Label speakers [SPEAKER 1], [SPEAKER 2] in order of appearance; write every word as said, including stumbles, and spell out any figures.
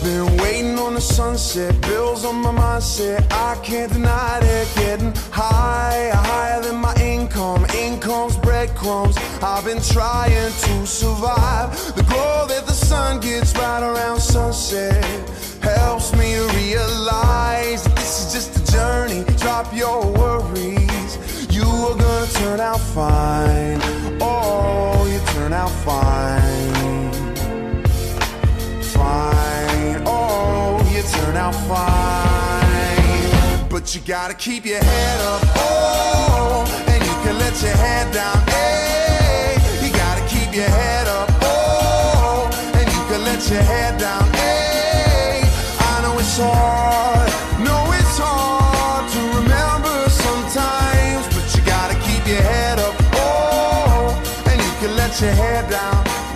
[SPEAKER 1] I've been waiting on the sunset, bills on my mindset, I can't deny it. Getting higher, higher than my income, income's breadcrumbs. I've been trying to survive. The glow that the sun gets right around sunset helps me to realize that this is just a journey. Drop your worries, you are gonna turn out fine. Oh, you turn out fine. Fine, oh, you turn out fine. But you gotta keep your head up, oh, and you can let your head down, hey. You gotta keep your head up, oh, and you can let your head down, hey. I know it's hard, know it's hard to remember sometimes, but you gotta keep your head up, oh, and you can let your head down.